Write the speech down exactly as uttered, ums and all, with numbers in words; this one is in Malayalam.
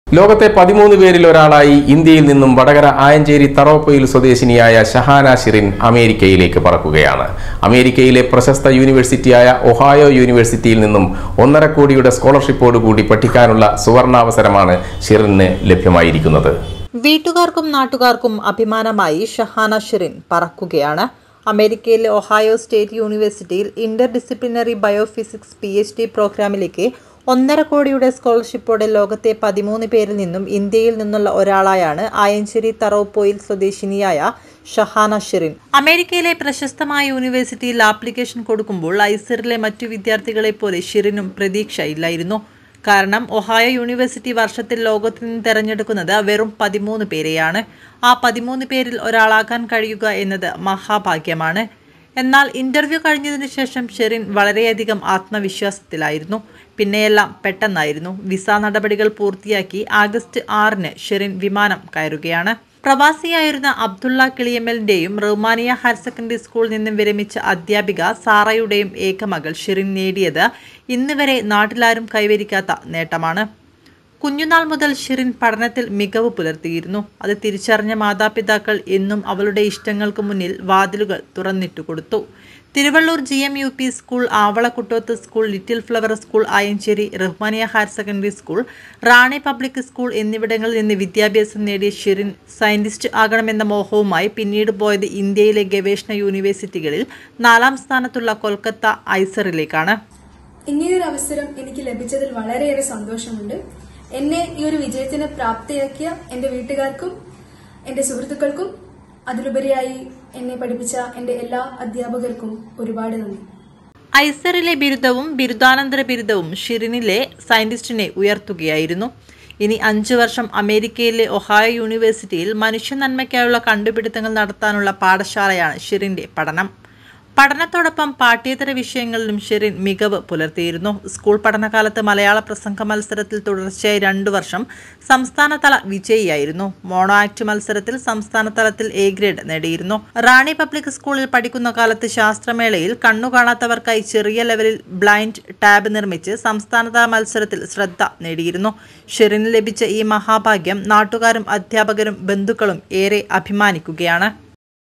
ലോകത്തെ പതിമൂന്ന് പേരിൽ ഒരാളായി ഇന്ത്യയിൽ നിന്നും വടകര ആയഞ്ചേരി തറോപ്പയിൽ സ്വദേശിനിയായ ഷഹാന ഷിറിൻ അമേരിക്കയിലേക്ക് പറക്കുകയാണ്. അമേരിക്കയിലെ പ്രശസ്ത യൂണിവേഴ്സിറ്റിയായ ഒഹായോ യൂണിവേഴ്സിറ്റിയിൽ നിന്നും ഒന്നര കോടിയുടെ സ്കോളർഷിപ്പോടുകൂടി പഠിക്കാനുള്ള സുവർണാവസരമാണ് ഷിറിന് ലഭ്യമായിരിക്കുന്നത്. വീട്ടുകാർക്കും നാട്ടുകാർക്കും അഭിമാനമായി ഷഹാന ഷിറിൻ പറക്കുകയാണ്. അമേരിക്കയിലെ ഒഹായോ സ്റ്റേറ്റ് യൂണിവേഴ്സിറ്റിയിൽ interdisciplinary biophysics P H D പ്രോഗ്രാമിലേക്ക് ഒന്നര കോടിയുടെ സ്കോളർഷിപ്പോടെ ലോകത്തെ പതിമൂന്ന് പേരിൽ നിന്നും ഇന്ത്യയിൽ നിന്നുള്ള ഒരാളായാണ് ആയഞ്ചേരി തറോപ്പോയിൽ സ്വദേശിനിയായ ഷഹാന ഷിറിൻ. അമേരിക്കയിലെ പ്രശസ്തമായ യൂണിവേഴ്സിറ്റിയിൽ ആപ്ലിക്കേഷൻ കൊടുക്കുമ്പോൾ ഐസറിലെ മറ്റു വിദ്യാർത്ഥികളെ പോലെ ഷിറിനും പ്രതീക്ഷയില്ലായിരുന്നു. കാരണം ഒഹായോ യൂണിവേഴ്സിറ്റി വർഷത്തിൽ ലോകത്തിൽ നിന്ന് തെരഞ്ഞെടുക്കുന്നത് വെറും പതിമൂന്ന് പേരെയാണ്. ആ പതിമൂന്ന് പേരിൽ ഒരാളാകാൻ കഴിയുക എന്നത് മഹാഭാഗ്യമാണ്. എന്നാൽ ഇന്റർവ്യൂ കഴിഞ്ഞതിന് ശേഷം ഷിറിൻ വളരെയധികം ആത്മവിശ്വാസത്തിലായിരുന്നു. പിന്നെയെല്ലാം പെട്ടെന്നായിരുന്നു. വിസ നടപടികൾ പൂർത്തിയാക്കി ആഗസ്റ്റ് ആറിന് ഷിറിൻ വിമാനം കയറുകയാണ്. പ്രവാസിയായിരുന്ന അബ്ദുള്ള കിളിയമ്മലിന്റെയും റഹ്മാനിയ ഹയർ സെക്കൻഡറി സ്കൂളിൽ നിന്നും വിരമിച്ച അധ്യാപിക സാറയുടെയും ഏകമകൾ ഷിറിൻ നേടിയത് ഇന്ന് വരെ നാട്ടിലാരും കൈവരിക്കാത്ത നേട്ടമാണ്. കുഞ്ഞുനാൾ മുതൽ ഷിറിൻ പഠനത്തിൽ മികവ് പുലർത്തിയിരുന്നു. അത് തിരിച്ചറിഞ്ഞ മാതാപിതാക്കൾ എന്നും അവളുടെ ഇഷ്ടങ്ങൾക്ക് മുന്നിൽ വാതിലുകൾ തുറന്നിട്ടു കൊടുത്തു. Thiruvallur G M U P school, Avalakuttoth school, little flower school, Ayanchery, Rahmaniya higher secondary school, Rani public school എന്നിവിടങ്ങളിൽ നിന്ന് വിദ്യാഭ്യാസം നേടിയ ഷിറിൻ സയന്റിസ്റ്റ് ആകണമെന്ന മോഹവുമായി പിന്നീട് പോയത് ഇന്ത്യയിലെ ഗവേഷണ യൂണിവേഴ്സിറ്റികളിൽ നാലാം സ്ഥാനത്തുള്ള കൊൽക്കത്ത ഐസറിലേക്കാണ്. ഇങ്ങനെയൊരു അവസരം എനിക്ക് ലഭിച്ചതിൽ വളരെയേറെ സന്തോഷമുണ്ട്. എന്നെ ഈ ഒരു വിജയത്തിന് പ്രാപ്തിയാക്കിയ എന്റെ വീട്ടുകാർക്കും എന്റെ സുഹൃത്തുക്കൾക്കും അതിലുപരിയായി എന്നെ പഠിപ്പിച്ച എന്റെ എല്ലാ അധ്യാപകർക്കും ഒരുപാട് നന്ദി. ഐസറിലെ ബിരുദവും ബിരുദാനന്തര ബിരുദവും ഷിറിനിലെ സയന്റിസ്റ്റിനെ ഉയർത്തുകയായിരുന്നു. ഇനി അഞ്ചു വർഷം അമേരിക്കയിലെ ഒഹായോ യൂണിവേഴ്സിറ്റിയിൽ മനുഷ്യ നന്മയ്ക്കായുള്ള കണ്ടുപിടുത്തങ്ങൾ നടത്താനുള്ള പാഠശാലയാണ് ഷിറിന്റെ പഠനം. പഠനത്തോടൊപ്പം പാഠ്യേതര വിഷയങ്ങളിലും ഷിറിൻ മികവ് പുലർത്തിയിരുന്നു. സ്കൂൾ പഠനകാലത്ത് മലയാള പ്രസംഗ മത്സരത്തിൽ തുടർച്ചയായി രണ്ടു വർഷം സംസ്ഥാനതല വിജയിയായിരുന്നു. മോണോ ആക്ട് മത്സരത്തിൽ സംസ്ഥാന തലത്തിൽ എ ഗ്രേഡ് നേടിയിരുന്നു. റാണി പബ്ലിക് സ്കൂളിൽ പഠിക്കുന്ന കാലത്ത് ശാസ്ത്രമേളയിൽ കണ്ണു കാണാത്തവർക്കായി ചെറിയ ലെവലിൽ ബ്ലൈൻഡ് ടാബ് നിർമ്മിച്ച് സംസ്ഥാനതല മത്സരത്തിൽ ശ്രദ്ധ നേടിയിരുന്നു. ഷിറിന് ലഭിച്ച ഈ മഹാഭാഗ്യം നാട്ടുകാരും അധ്യാപകരും ബന്ധുക്കളും ഏറെ അഭിമാനിക്കുകയാണ്.